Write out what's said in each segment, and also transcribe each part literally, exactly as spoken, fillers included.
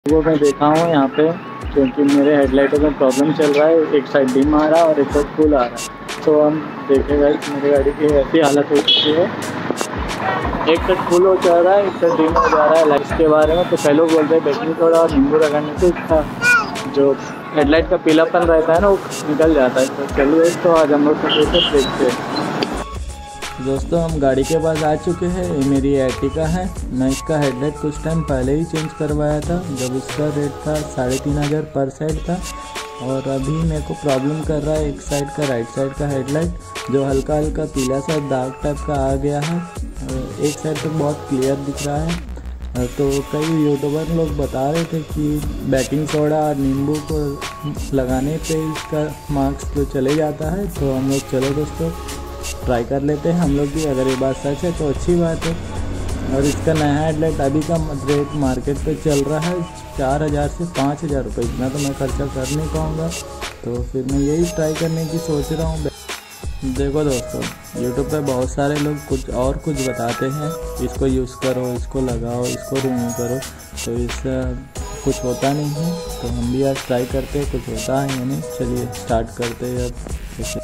वो मैं देखा हूँ यहाँ पे, क्योंकि मेरे हेडलाइटों में प्रॉब्लम चल रहा है। एक साइड डिम आ रहा है और एक साइड फुल आ रहा है। तो हम देखेगा मेरी गाड़ी की ऐसी हालत हो चुकी है, एक साइड फुल हो जा रहा है, एक साइड डिम हो जा रहा है। लाइट्स के बारे में तो कई लोग बोलते हैं बेकिंग सोडा और नींबू लगाने से इसका जो हेडलाइट का पीलापन रहता है ना, वो निकल जाता है। तो चलिए तो आज हम लोग देखते हैं। दोस्तों हम गाड़ी के पास आ चुके हैं। ये मेरी एर्टिगा है। मैं इसका हेडलाइट कुछ टाइम पहले ही चेंज करवाया था, जब इसका रेट था साढ़े तीन हज़ार पर साइड था। और अभी मेरे को प्रॉब्लम कर रहा है एक साइड का, राइट साइड का हेडलाइट जो हल्का हल्का पीला सा दाग टाइप का आ गया है। एक साइड तो बहुत क्लियर दिख रहा है। तो कई यूट्यूबर लोग बता रहे थे कि बेकिंग सोडा और नींबू को लगाने पे इसका मार्क्स तो चले जाता है। तो हम लोग चलो दोस्तों ट्राई कर लेते हैं हम लोग भी। अगर ये बात सच है तो अच्छी बात है। और इसका नया हेडलाइट अभी का रेट मार्केट पे चल रहा है चार हज़ार से पाँच हज़ार रुपये। इतना तो मैं खर्चा कर नहीं पाऊँगा, तो फिर मैं यही ट्राई करने की सोच रहा हूँ। देखो दोस्तों, यूट्यूब पे बहुत सारे लोग कुछ और कुछ बताते हैं, इसको यूज़ करो, इसको लगाओ, इसको रिमूव करो, तो इससे कुछ होता नहीं है। तो हम भी आज ट्राई करते हैं, कुछ होता है या नहीं। चलिए स्टार्ट करते हैं अब।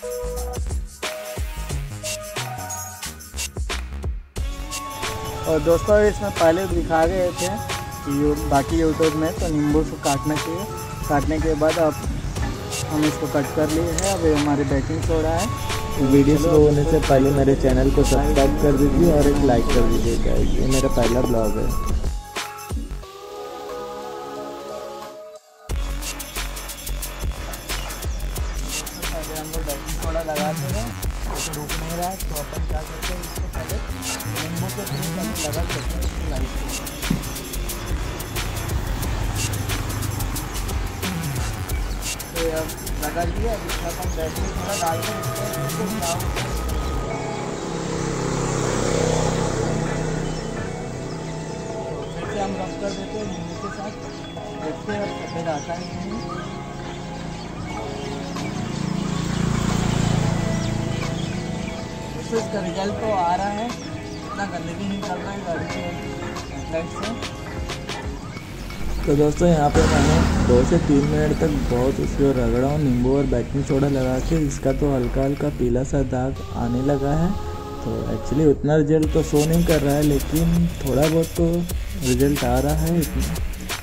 और दोस्तों इसमें पहले दिखा गए थे कि बाकी यूट्यूब में तो नींबू से काटना चाहिए। काटने के बाद अब हम इसको कट कर लिए हैं। अब ये हमारी बेकिंग सोडा है। वीडियो शुरू होने से पहले मेरे चैनल को सब्सक्राइब कर दीजिए और एक लाइक कर दीजिएगा। ये मेरा पहला ब्लॉग है। पहले हम लोग बेकिंग सोडा लगाते हैं, तो रुक नहीं रहा है, तो अपन क्या करते हैं, इसको पहले नींबू के थ्रू लगा सकते हैं लाइट को। तो अब लगा लिया। अब इसका अपन बेकिंग सोडा डाल के इसको फिर से हम रब कर देते हैं नींबू के साथ। देखते हैं अब सफ़ेद आता है नहीं। इसका रिजल्ट तो आ रहा है, इतना गंदगी नहीं कर रहा है गाड़ी के हेडलाइट से। तो दोस्तों यहाँ पे मैंने दो से तीन मिनट तक बहुत उसको रगड़ा हूँ नींबू और बेकिंग सोडा लगा के। इसका तो हल्का हल्का पीला सा दाग आने लगा है। तो एक्चुअली उतना रिजल्ट तो शो नहीं कर रहा है, लेकिन थोड़ा बहुत तो रिजल्ट आ रहा है इतना।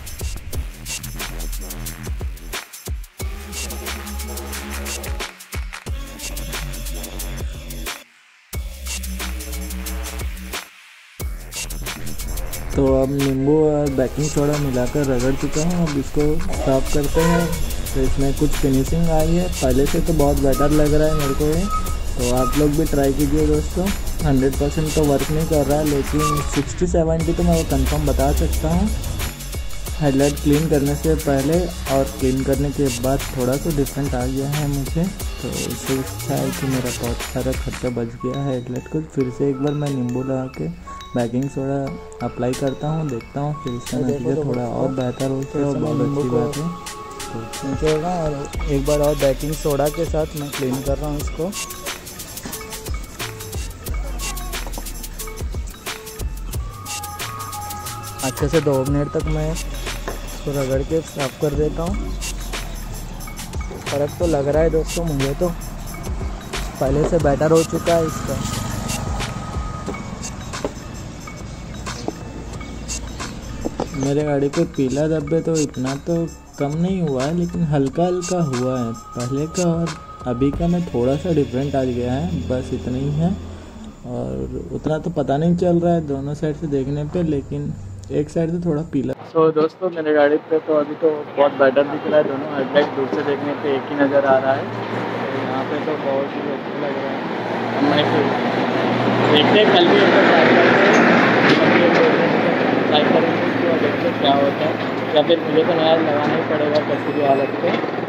तो अब नींबू और बेकिंग सोडा मिलाकर रगड़ चुका हूँ। अब इसको साफ करते हैं। तो इसमें कुछ फिनिशिंग आई है, पहले से तो बहुत बेटर लग रहा है मेरे को ये। तो आप लोग भी ट्राई कीजिए दोस्तों। हंड्रेड परसेंट तो वर्क नहीं कर रहा है, लेकिन सिक्सटी सेवेंटी तो मैं वो कंफर्म बता सकता हूँ। हेडलाइट क्लीन करने से पहले और क्लीन करने के बाद थोड़ा सा डिफरेंट आ गया है मुझे। तो इससे अच्छा है कि मेरा बहुत सारा खर्चा बच गया है हेडलाइट को। फिर से एक बार मैं नींबू लगा के बेकिंग सोडा अप्लाई करता हूँ, देखता हूँ फिर इसका नतीजा थोड़ा और बेहतर हो जाए और बहुत अच्छी बात है। तो नीचे होगा। और एक बार और बेकिंग सोडा के साथ मैं क्लीन कर रहा हूँ इसको। अच्छे से दो मिनट तक मैं इसको रगड़ के साफ कर देता हूँ। फ़र्क तो लग रहा है दोस्तों मुझे, तो पहले से बेटर हो चुका है इसका। मेरे गाड़ी पे पीला धब्बे तो इतना तो कम नहीं हुआ है, लेकिन हल्का हल्का हुआ है। पहले का और अभी का में थोड़ा सा डिफरेंट आ गया है, बस इतना ही है। और उतना तो पता नहीं चल रहा है दोनों साइड से देखने पे, लेकिन एक साइड से थोड़ा पीला। तो so, दोस्तों मेरे गाड़ी पे तो अभी तो बहुत बेटर दिख रहा है। दोनों हेडलाइट दूर से देखने पे एक ही नज़र आ रहा है। तो यहाँ पे तो बहुत ही अच्छा लग रहा है। हम मैं देखते हैं कल भी एक ट्राई करेंगे, ट्राई करेंगे देखते क्या होता है, या फिर मुझे तो नया लगाना ही पड़ेगा किसी भी हालत पे।